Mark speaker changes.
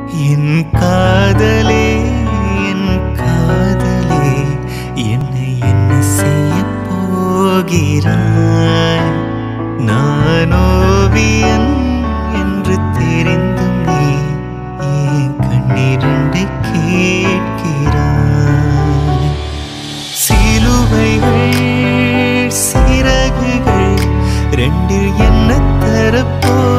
Speaker 1: என் காதலே என் காதலே என்னை என்ன செய்ய போகிறாய் நான் ஓவியன் என்று தெரிந்தும் நீ ஏன் கண்ணிரண்டை கேட்கிறாய் சிலுவைகள் சிறகுகள் ரெண்டில் என்ன தரப்போ